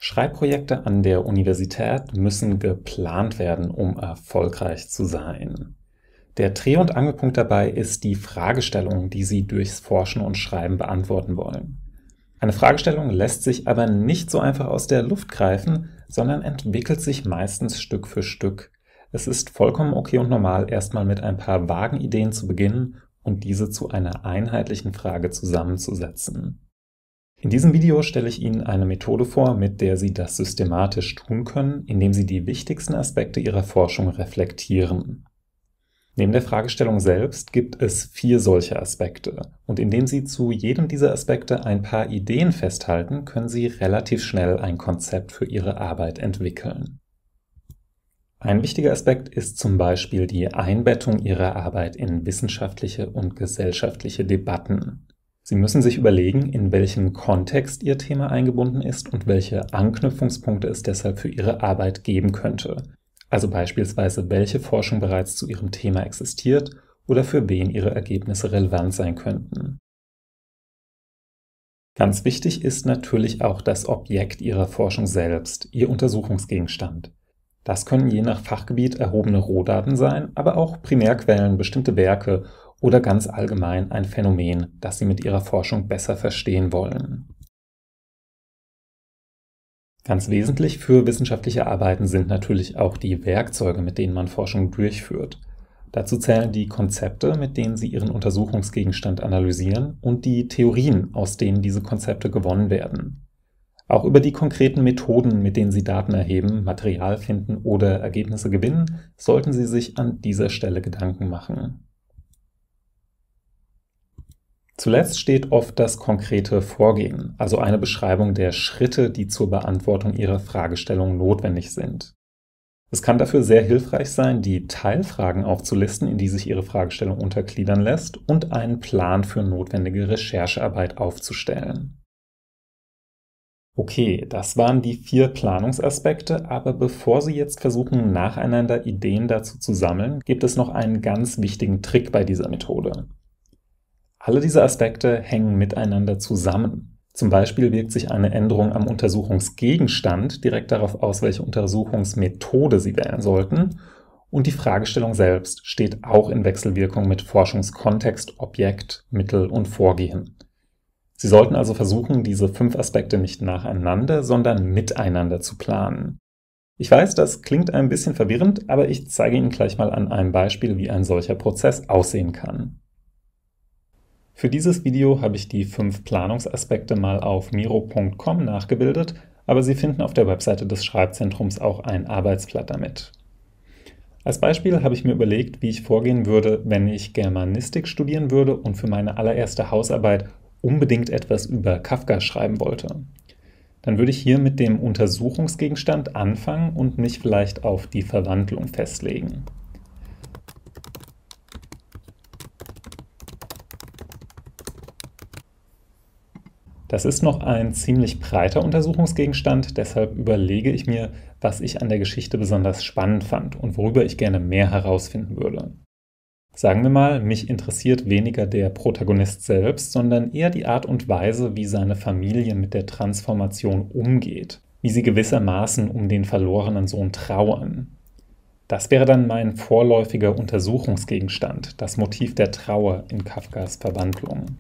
Schreibprojekte an der Universität müssen geplant werden, um erfolgreich zu sein. Der Dreh- und Angelpunkt dabei ist die Fragestellung, die Sie durchs Forschen und Schreiben beantworten wollen. Eine Fragestellung lässt sich aber nicht so einfach aus der Luft greifen, sondern entwickelt sich meistens Stück für Stück. Es ist vollkommen okay und normal, erstmal mit ein paar vagen Ideen zu beginnen und diese zu einer einheitlichen Frage zusammenzusetzen. In diesem Video stelle ich Ihnen eine Methode vor, mit der Sie das systematisch tun können, indem Sie die wichtigsten Aspekte Ihrer Forschung reflektieren. Neben der Fragestellung selbst gibt es 4 solche Aspekte, und indem Sie zu jedem dieser Aspekte ein paar Ideen festhalten, können Sie relativ schnell ein Konzept für Ihre Arbeit entwickeln. Ein wichtiger Aspekt ist zum Beispiel die Einbettung Ihrer Arbeit in wissenschaftliche und gesellschaftliche Debatten. Sie müssen sich überlegen, in welchem Kontext Ihr Thema eingebunden ist und welche Anknüpfungspunkte es deshalb für Ihre Arbeit geben könnte. Also beispielsweise, welche Forschung bereits zu Ihrem Thema existiert oder für wen Ihre Ergebnisse relevant sein könnten. Ganz wichtig ist natürlich auch das Objekt Ihrer Forschung selbst, Ihr Untersuchungsgegenstand. Das können je nach Fachgebiet erhobene Rohdaten sein, aber auch Primärquellen, bestimmte Werke oder ganz allgemein ein Phänomen, das Sie mit Ihrer Forschung besser verstehen wollen. Ganz wesentlich für wissenschaftliche Arbeiten sind natürlich auch die Werkzeuge, mit denen man Forschung durchführt. Dazu zählen die Konzepte, mit denen Sie Ihren Untersuchungsgegenstand analysieren, und die Theorien, aus denen diese Konzepte gewonnen werden. Auch über die konkreten Methoden, mit denen Sie Daten erheben, Material finden oder Ergebnisse gewinnen, sollten Sie sich an dieser Stelle Gedanken machen. Zuletzt steht oft das konkrete Vorgehen, also eine Beschreibung der Schritte, die zur Beantwortung Ihrer Fragestellung notwendig sind. Es kann dafür sehr hilfreich sein, die Teilfragen aufzulisten, in die sich Ihre Fragestellung untergliedern lässt, und einen Plan für notwendige Recherchearbeit aufzustellen. Okay, das waren die 4 Planungsaspekte, aber bevor Sie jetzt versuchen, nacheinander Ideen dazu zu sammeln, gibt es noch einen ganz wichtigen Trick bei dieser Methode. Alle diese Aspekte hängen miteinander zusammen. Zum Beispiel wirkt sich eine Änderung am Untersuchungsgegenstand direkt darauf aus, welche Untersuchungsmethode Sie wählen sollten, und die Fragestellung selbst steht auch in Wechselwirkung mit Forschungskontext, Objekt, Mittel und Vorgehen. Sie sollten also versuchen, diese 5 Aspekte nicht nacheinander, sondern miteinander zu planen. Ich weiß, das klingt ein bisschen verwirrend, aber ich zeige Ihnen gleich mal an einem Beispiel, wie ein solcher Prozess aussehen kann. Für dieses Video habe ich die 5 Planungsaspekte mal auf miro.com nachgebildet, aber Sie finden auf der Webseite des Schreibzentrums auch ein Arbeitsblatt damit. Als Beispiel habe ich mir überlegt, wie ich vorgehen würde, wenn ich Germanistik studieren würde und für meine allererste Hausarbeit unbedingt etwas über Kafka schreiben wollte. Dann würde ich hier mit dem Untersuchungsgegenstand anfangen und mich vielleicht auf die Verwandlung festlegen. Das ist noch ein ziemlich breiter Untersuchungsgegenstand, deshalb überlege ich mir, was ich an der Geschichte besonders spannend fand und worüber ich gerne mehr herausfinden würde. Sagen wir mal, mich interessiert weniger der Protagonist selbst, sondern eher die Art und Weise, wie seine Familie mit der Transformation umgeht, wie sie gewissermaßen um den verlorenen Sohn trauern. Das wäre dann mein vorläufiger Untersuchungsgegenstand, das Motiv der Trauer in Kafkas Verwandlung.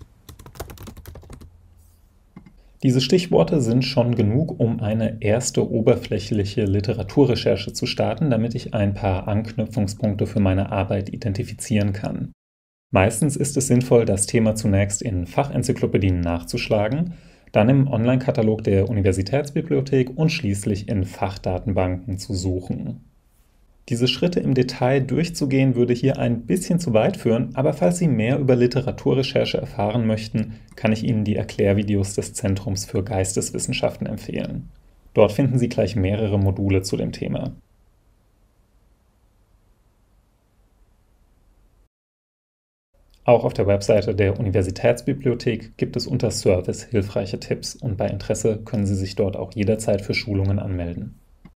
Diese Stichworte sind schon genug, um eine erste oberflächliche Literaturrecherche zu starten, damit ich ein paar Anknüpfungspunkte für meine Arbeit identifizieren kann. Meistens ist es sinnvoll, das Thema zunächst in Fachenzyklopädien nachzuschlagen, dann im Online-Katalog der Universitätsbibliothek und schließlich in Fachdatenbanken zu suchen. Diese Schritte im Detail durchzugehen, würde hier ein bisschen zu weit führen, aber falls Sie mehr über Literaturrecherche erfahren möchten, kann ich Ihnen die Erklärvideos des Zentrums für Geisteswissenschaften empfehlen. Dort finden Sie gleich mehrere Module zu dem Thema. Auch auf der Webseite der Universitätsbibliothek gibt es unter Service hilfreiche Tipps, und bei Interesse können Sie sich dort auch jederzeit für Schulungen anmelden.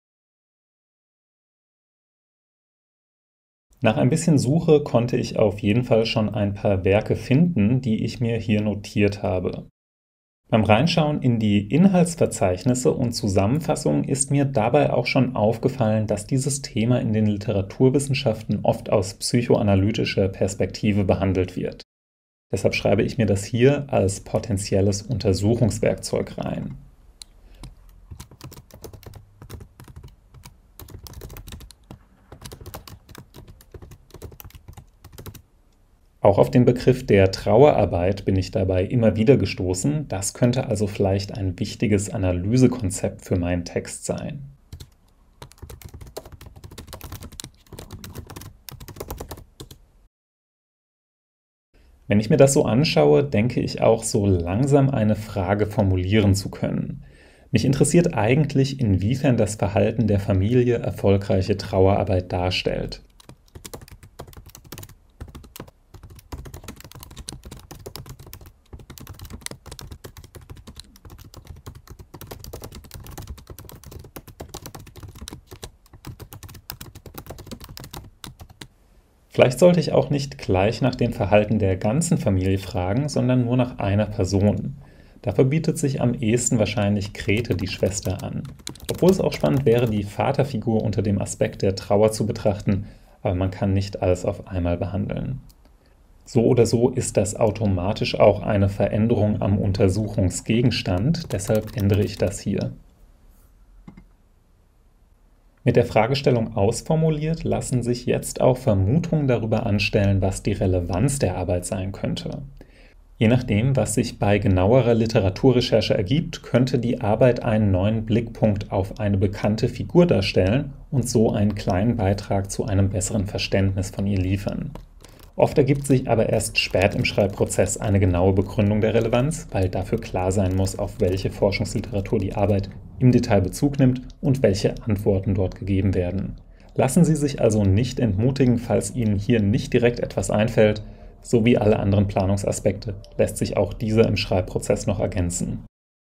Nach ein bisschen Suche konnte ich auf jeden Fall schon ein paar Werke finden, die ich mir hier notiert habe. Beim Reinschauen in die Inhaltsverzeichnisse und Zusammenfassungen ist mir dabei auch schon aufgefallen, dass dieses Thema in den Literaturwissenschaften oft aus psychoanalytischer Perspektive behandelt wird. Deshalb schreibe ich mir das hier als potenzielles Untersuchungswerkzeug rein. Auch auf den Begriff der Trauerarbeit bin ich dabei immer wieder gestoßen. Das könnte also vielleicht ein wichtiges Analysekonzept für meinen Text sein. Wenn ich mir das so anschaue, denke ich auch so langsam eine Frage formulieren zu können. Mich interessiert eigentlich, inwiefern das Verhalten der Familie erfolgreiche Trauerarbeit darstellt. Vielleicht sollte ich auch nicht gleich nach dem Verhalten der ganzen Familie fragen, sondern nur nach einer Person. Dafür bietet sich am ehesten wahrscheinlich Grete, die Schwester, an. Obwohl es auch spannend wäre, die Vaterfigur unter dem Aspekt der Trauer zu betrachten, aber man kann nicht alles auf einmal behandeln. So oder so ist das automatisch auch eine Veränderung am Untersuchungsgegenstand, deshalb ändere ich das hier. Mit der Fragestellung ausformuliert lassen sich jetzt auch Vermutungen darüber anstellen, was die Relevanz der Arbeit sein könnte. Je nachdem, was sich bei genauerer Literaturrecherche ergibt, könnte die Arbeit einen neuen Blickpunkt auf eine bekannte Figur darstellen und so einen kleinen Beitrag zu einem besseren Verständnis von ihr liefern. Oft ergibt sich aber erst spät im Schreibprozess eine genaue Begründung der Relevanz, weil dafür klar sein muss, auf welche Forschungsliteratur die Arbeit im Detail Bezug nimmt und welche Antworten dort gegeben werden. Lassen Sie sich also nicht entmutigen, falls Ihnen hier nicht direkt etwas einfällt. So wie alle anderen Planungsaspekte lässt sich auch dieser im Schreibprozess noch ergänzen.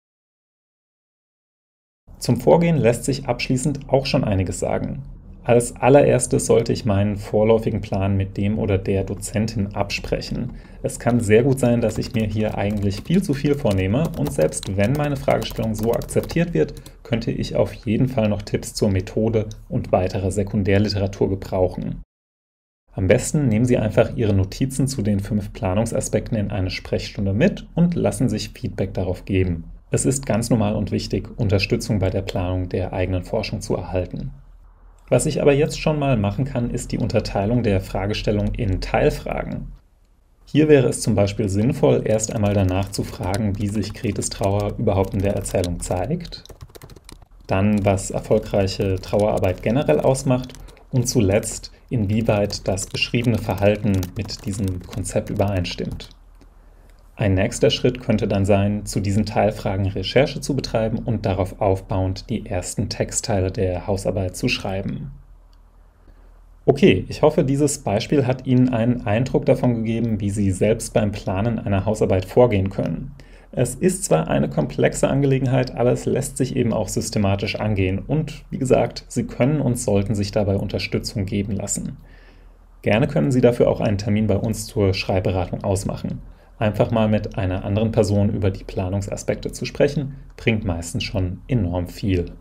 Zum Vorgehen lässt sich abschließend auch schon einiges sagen. Als allererstes sollte ich meinen vorläufigen Plan mit dem oder der Dozentin absprechen. Es kann sehr gut sein, dass ich mir hier eigentlich viel zu viel vornehme und selbst wenn meine Fragestellung so akzeptiert wird, könnte ich auf jeden Fall noch Tipps zur Methode und weiterer Sekundärliteratur gebrauchen. Am besten nehmen Sie einfach Ihre Notizen zu den 5 Planungsaspekten in eine Sprechstunde mit und lassen sich Feedback darauf geben. Es ist ganz normal und wichtig, Unterstützung bei der Planung der eigenen Forschung zu erhalten. Was ich aber jetzt schon mal machen kann, ist die Unterteilung der Fragestellung in Teilfragen. Hier wäre es zum Beispiel sinnvoll, erst einmal danach zu fragen, wie sich Gretes Trauer überhaupt in der Erzählung zeigt, dann, was erfolgreiche Trauerarbeit generell ausmacht und zuletzt, inwieweit das beschriebene Verhalten mit diesem Konzept übereinstimmt. Ein nächster Schritt könnte dann sein, zu diesen Teilfragen Recherche zu betreiben und darauf aufbauend die ersten Textteile der Hausarbeit zu schreiben. Okay, ich hoffe, dieses Beispiel hat Ihnen einen Eindruck davon gegeben, wie Sie selbst beim Planen einer Hausarbeit vorgehen können. Es ist zwar eine komplexe Angelegenheit, aber es lässt sich eben auch systematisch angehen und, wie gesagt, Sie können und sollten sich dabei Unterstützung geben lassen. Gerne können Sie dafür auch einen Termin bei uns zur Schreibberatung ausmachen. Einfach mal mit einer anderen Person über die Planungsaspekte zu sprechen, bringt meistens schon enorm viel.